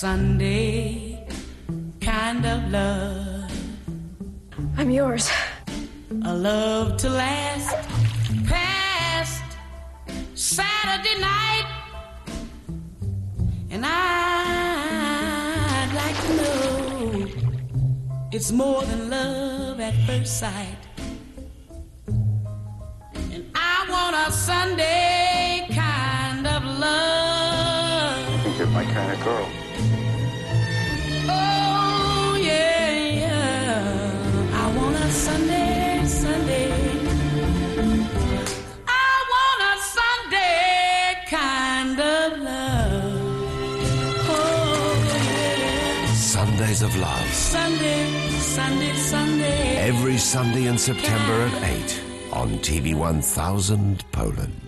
Sunday kind of love. I'm yours. A love to last past Saturday night. And I'd like to know it's more than love at first sight. And I want a Sunday kind of love. I think you're my kind of girl. Oh, yeah, yeah. I want a Sunday, Sunday. I want a Sunday kind of love. Oh, yeah. Sundays of Love. Sunday, Sunday, Sunday. Every Sunday in September at 8 on TV 1000 Poland.